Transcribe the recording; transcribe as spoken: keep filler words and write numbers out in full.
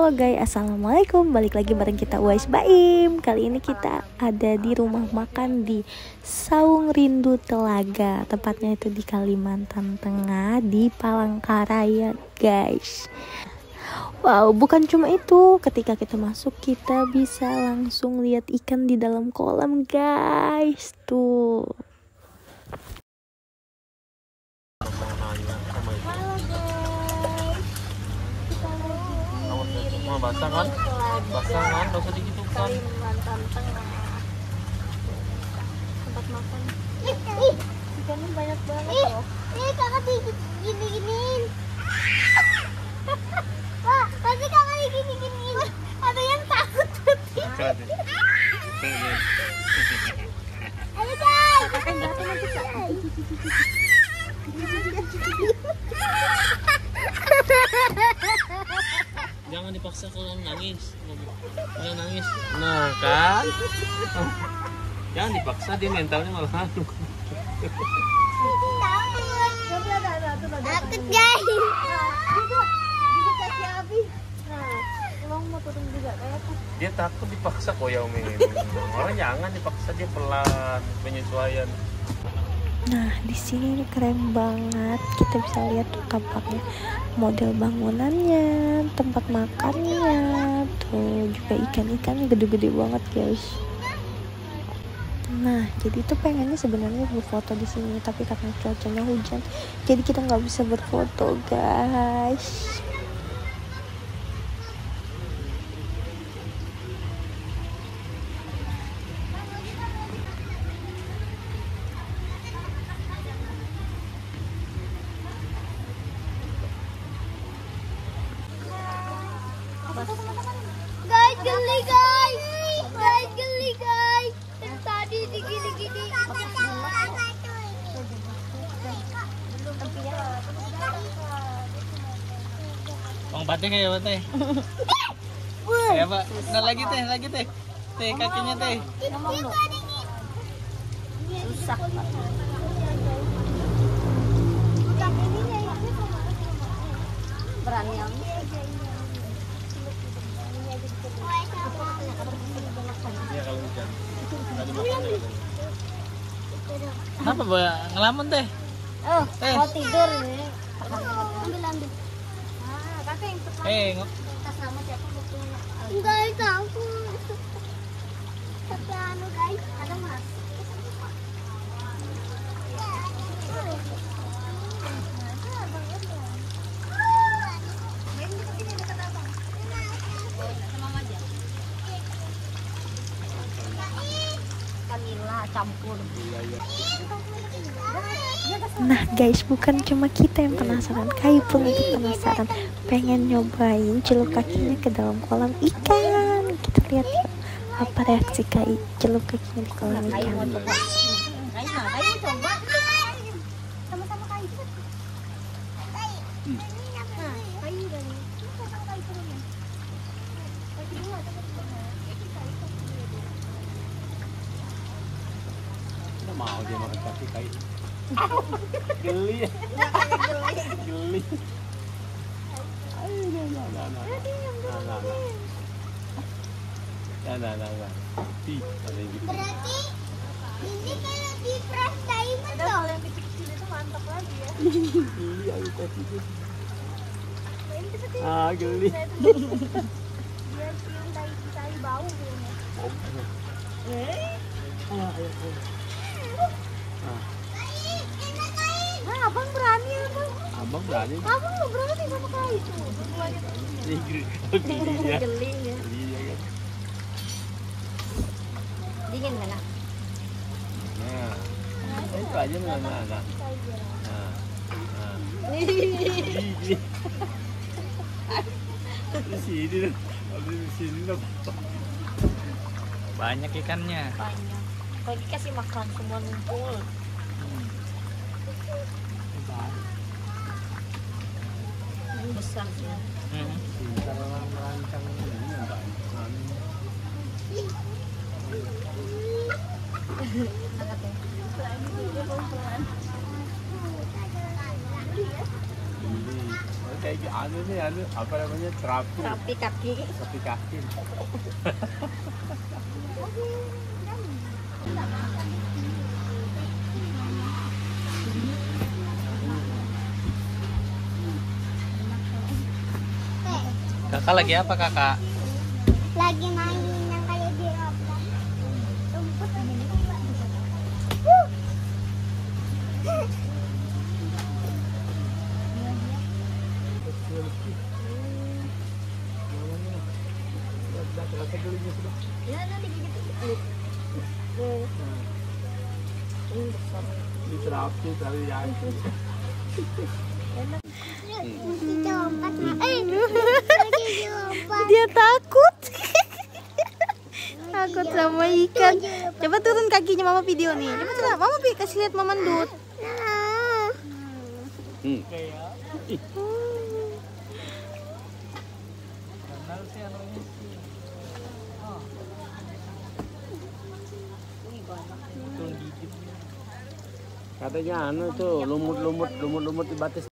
Halo guys, assalamualaikum. Balik lagi bareng kita Uwais Baim. Kali ini kita ada di rumah makan di Saung Rindu Telaga. Tepatnya itu di Kalimantan Tengah, di Palangkaraya guys. Wow, bukan cuma itu. Ketika kita masuk, kita bisa langsung lihat ikan di dalam kolam guys. Tuh. Basah kan? Basah kan? Gak usah digitukan. Kalimantan Tengah. Tempat makan. Ikannya banyak banget loh. Ih, kakak digini-giniin. Wah, pasti kakak digini-giniin. Ada yang takut tuh. Ayo guys. Kakak jatuh nanti Kak. Jangan dipaksa kalau nangis. Jangan nangis. Nah kan? Jangan dipaksa, dia mentalnya malah ngantuk. Takut guys. Dikasih habis. Nah, emang mau turun juga kayak apa? Dia takut dipaksa kok ya Umi. Orang jangan dipaksa, dia pelan penyesuaian. Nah, di sini keren banget. Kita bisa lihat tuh tampaknya model bangunannya, tempat makannya, tuh juga ikan-ikannya gede-gede banget guys. Nah, jadi tuh pengennya sebenarnya berfoto di sini, tapi karena cuacanya hujan, jadi kita nggak bisa berfoto guys. Guys, geli guys. Guys, geli guys. Tadi digini-gini. Bang Pateh kayak apa teh? Kayak apa? Nah lagi teh, lagi teh. Teh kakinya teh. Susah. Berani yang Iya kalau hujan. Nggak dimakan deh. Kenapa Mbak? Ngelamun teh? Oh, Eh. mau tidur nih. Ambil ambil. Ah, kakak yang pertama. Eh, ng- Tas nama siapa bukunya? Guys, aku. Tapi anu guys, Ada mas. Kamila campur. Nah guys, bukan cuma kita yang penasaran, Kai pun itu penasaran, pengen nyobain celup kakinya ke dalam kolam ikan. Kita lihat yuk, apa reaksi Kai celup kakinya di kolam ikan. sama-sama kayu. Kayu. Nah, kayu dan ini sama kayu turunnya. Kayu dua atau kayu dua. Nggak mau dia makan kaki kayak geli ya. Geli. Ayo, nah, nah, nah, nah. Nah, nah, nah. Nah, nah, nah, nah. Ih, ada yang gitu. Berarti ini kayak di fresh diamond dong. Yang kecil-kecil itu mantap lagi ya. Geli aku kaki itu. Ah, geli. Dia cium dari bau kayaknya. Ah, ayo, ayo. Ah, Nah, abang berani abang. abang berani. Abang nggak berani sama Kai itu. Ih, geli. Oh, geli ya. Geli ya. Geli ya kan. Dingin kan? Nah, itu aja nah, nah, nah. Nah, nah. Geli. Di sini dong. Di sini dong. Banyak ikannya. Banyak. Kalau dikasih makan semua ngumpul. Ini besar sih. Hmm. Pintar orang merancang ini banyak. Angkat ya. Kayak anu nih, anu apa namanya terapi, Terapi kaki. terapi kaki. Kakak lagi apa kakak? Lagi main yang kayak di Roblox. Rumput lagi. Ya nanti gitu. Di terapi tadi ya. Dicompat. Eh, dicompat. Dia takut. Takut sama ikan. Coba turun kakinya mama video nih. Coba coba mama pi kasih lihat mama Dut. Hmm. Katanya anu tuh lumut-lumut lumut-lumut di batas